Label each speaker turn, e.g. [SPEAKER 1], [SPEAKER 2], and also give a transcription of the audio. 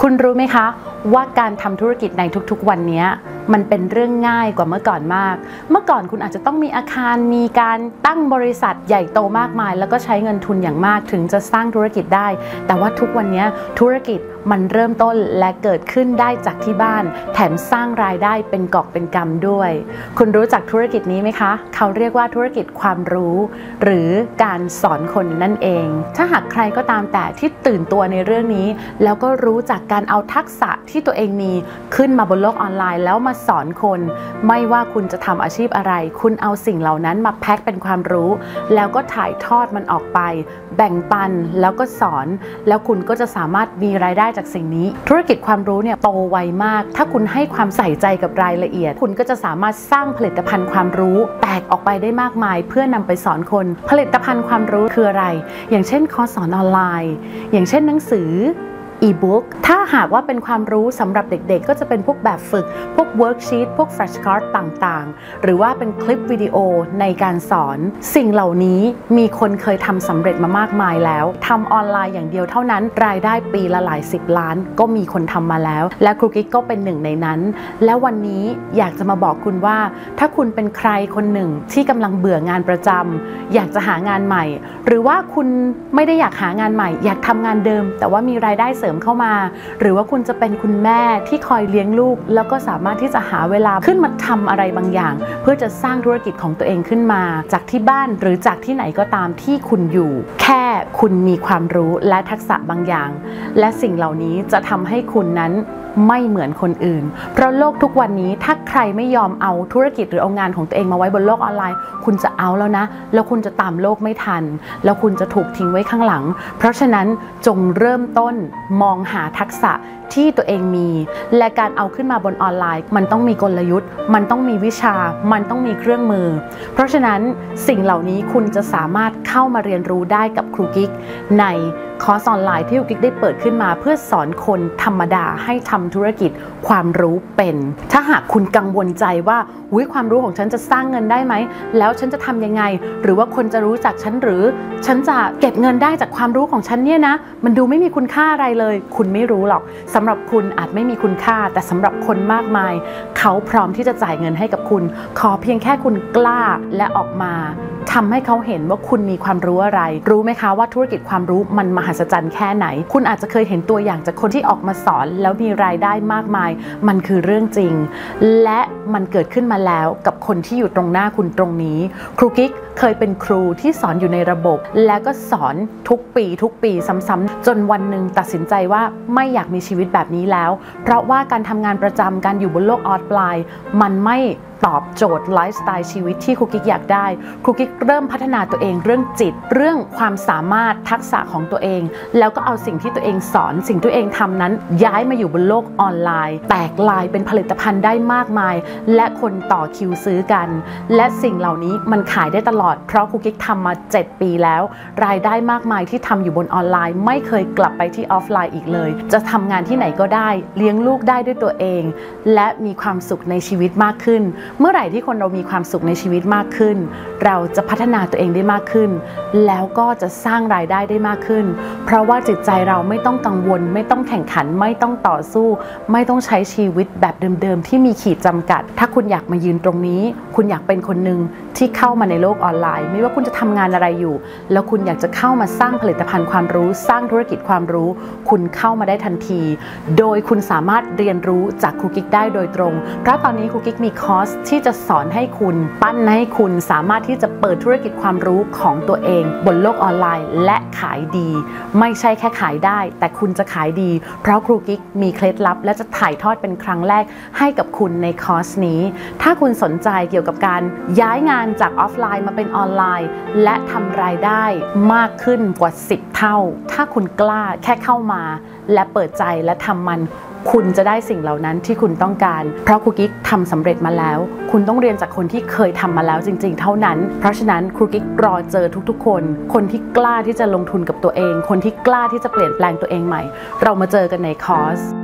[SPEAKER 1] คุณรู้ไหมคะว่าการทำธุรกิจในทุกๆวันนี้มันเป็นเรื่องง่ายกว่าเมื่อก่อนมากเมื่อก่อนคุณอาจจะต้องมีอาคารมีการตั้งบริษัทใหญ่โตมากมายแล้วก็ใช้เงินทุนอย่างมากถึงจะสร้างธุรกิจได้แต่ว่าทุกวันนี้ธุรกิจมันเริ่มต้นและเกิดขึ้นได้จากที่บ้านแถมสร้างรายได้เป็นกอบเป็นกำด้วยคุณรู้จักธุรกิจนี้ไหมคะเขาเรียกว่าธุรกิจความรู้หรือการสอนคนนั่นเองถ้าหากใครก็ตามแต่ที่ตื่นตัวในเรื่องนี้แล้วก็รู้จักการเอาทักษะที่ตัวเองมีขึ้นมาบนโลกออนไลน์แล้วมาสอนคนไม่ว่าคุณจะทำอาชีพอะไรคุณเอาสิ่งเหล่านั้นมาแพ็คเป็นความรู้แล้วก็ถ่ายทอดมันออกไปแบ่งปันแล้วก็สอนแล้วคุณก็จะสามารถมีรายได้จากสิ่งนี้ธุรกิจความรู้เนี่ยโตไวมากถ้าคุณให้ความใส่ใจกับรายละเอียดคุณก็จะสามารถสร้างผลิตภัณฑ์ความรู้แตกออกไปได้มากมายเพื่อนำไปสอนคนผลิตภัณฑ์ความรู้คืออะไรอย่างเช่นคอร์สสอนออนไลน์อย่างเช่นหนังสือe-book ถ้าหากว่าเป็นความรู้สำหรับเด็กๆก็จะเป็นพวกแบบฝึกพวก worksheet พวก flashcard ต่างๆหรือว่าเป็นคลิปวิดีโอในการสอนสิ่งเหล่านี้มีคนเคยทำสำเร็จมามากมายแล้วทำออนไลน์อย่างเดียวเท่านั้นรายได้ปีละหลาย10 ล้านก็มีคนทำมาแล้วและครูกิ๊กก็เป็นหนึ่งในนั้นและวันนี้อยากจะมาบอกคุณว่าถ้าคุณเป็นใครคนหนึ่งที่กำลังเบื่องานประจำอยากจะหางานใหม่หรือว่าคุณไม่ได้อยากหางานใหม่อยากทำงานเดิมแต่ว่ามีรายได้เสริมเข้ามาหรือว่าคุณจะเป็นคุณแม่ที่คอยเลี้ยงลูกแล้วก็สามารถที่จะหาเวลาขึ้นมาทำอะไรบางอย่างเพื่อจะสร้างธุรกิจของตัวเองขึ้นมาจากที่บ้านหรือจากที่ไหนก็ตามที่คุณอยู่แค่คุณมีความรู้และทักษะบางอย่างและสิ่งเหล่านี้จะทำให้คุณนั้นไม่เหมือนคนอื่นเพราะโลกทุกวันนี้ถ้าใครไม่ยอมเอาธุรกิจหรือเอางานของตัวเองมาไว้บนโลกออนไลน์คุณจะเอาแล้วนะแล้วคุณจะตามโลกไม่ทันแล้วคุณจะถูกทิ้งไว้ข้างหลังเพราะฉะนั้นจงเริ่มต้นมองหาทักษะที่ตัวเองมีและการเอาขึ้นมาบนออนไลน์มันต้องมีกลยุทธ์มันต้องมีวิชามันต้องมีเครื่องมือเพราะฉะนั้นสิ่งเหล่านี้คุณจะสามารถเข้ามาเรียนรู้ได้กับครูกิ๊กในคอร์สออนไลน์ที่ครูกิ๊กได้เปิดขึ้นมาเพื่อสอนคนธรรมดาให้ทำธุรกิจความรู้เป็นถ้าหากคุณกังวลใจว่าความรู้ของฉันจะสร้างเงินได้ไหมแล้วฉันจะทำยังไงหรือว่าคนจะรู้จักฉันหรือฉันจะเก็บเงินได้จากความรู้ของฉันเนี่ยนะมันดูไม่มีคุณค่าอะไรเลยคุณไม่รู้หรอกสำหรับคุณอาจไม่มีคุณค่าแต่สำหรับคนมากมายเขาพร้อมที่จะจ่ายเงินให้กับคุณขอเพียงแค่คุณกล้าและออกมาทำให้เขาเห็นว่าคุณมีความรู้อะไรรู้ไหมคะว่าธุรกิจความรู้มันมหัศจรรย์แค่ไหนคุณอาจจะเคยเห็นตัวอย่างจากคนที่ออกมาสอนแล้วมีรายได้มากมายมันคือเรื่องจริงและมันเกิดขึ้นมาแล้วกับคนที่อยู่ตรงหน้าคุณตรงนี้ครูกิ๊กเคยเป็นครูที่สอนอยู่ในระบบแล้วก็สอนทุกปีซ้ำๆจนวันหนึ่งตัดสินใจว่าไม่อยากมีชีวิตแบบนี้แล้วเพราะว่าการทำงานประจำการอยู่บนโลกออนไลน์มันไม่ตอบโจทย์ไลฟ์สไตล์ชีวิตที่ครูกิ๊กอยากได้ครูกิ๊กเริ่มพัฒนาตัวเองเรื่องจิตเรื่องความสามารถทักษะของตัวเองแล้วก็เอาสิ่งที่ตัวเองสอนสิ่งที่ตัวเองทำนั้นย้ายมาอยู่บนโลกออนไลน์แตกลายเป็นผลิตภัณฑ์ได้มากมายและคนต่อคิวซื้อกันและสิ่งเหล่านี้มันขายได้ตลอดเพราะครูกิ๊กทำมา7 ปีแล้วรายได้มากมายที่ทำอยู่บนออนไลน์ไม่เคยกลับไปที่ออฟไลน์อีกเลยจะทำงานที่ไหนก็ได้เลี้ยงลูกได้ด้วยตัวเองและมีความสุขในชีวิตมากขึ้นเมื่อไหร่ที่คนเรามีความสุขในชีวิตมากขึ้นเราจะพัฒนาตัวเองได้มากขึ้นแล้วก็จะสร้างรายได้ได้มากขึ้นเพราะว่าจิตใจเราไม่ต้องกังวลไม่ต้องแข่งขันไม่ต้องต่อสู้ไม่ต้องใช้ชีวิตแบบเดิมๆที่มีขีดจำกัดถ้าคุณอยากมายืนตรงนี้คุณอยากเป็นคนหนึ่งที่เข้ามาในโลกออนไลน์ไม่ว่าคุณจะทำงานอะไรอยู่แล้วคุณอยากจะเข้ามาสร้างผลิตภัณฑ์ความรู้สร้างธุรกิจความรู้คุณเข้ามาได้ทันทีโดยคุณสามารถเรียนรู้จากครูกิ๊กได้โดยตรงเพราะตอนนี้ครูกิ๊กมีคอร์สที่จะสอนให้คุณปั้นให้คุณสามารถที่จะเปิดธุรกิจความรู้ของตัวเองบนโลกออนไลน์และขายดีไม่ใช่แค่ขายได้แต่คุณจะขายดีเพราะครูกิ๊กมีเคล็ดลับและจะถ่ายทอดเป็นครั้งแรกให้กับคุณในคอร์สนี้ถ้าคุณสนใจเกี่ยวกับการย้ายงานจากออฟไลน์มาเป็นออนไลน์และทำรายได้มากขึ้นกว่า10 เท่าถ้าคุณกล้าแค่เข้ามาและเปิดใจและทำมันคุณจะได้สิ่งเหล่านั้นที่คุณต้องการเพราะครูกิ๊กทำสำเร็จมาแล้วคุณต้องเรียนจากคนที่เคยทำมาแล้วจริงๆเท่านั้นเพราะฉะนั้นครูกิ๊กรอเจอทุกๆคนที่กล้าที่จะลงทุนกับตัวเองคนที่กล้าที่จะเปลี่ยนแปลงตัวเองใหม่เรามาเจอกันในคอร์ส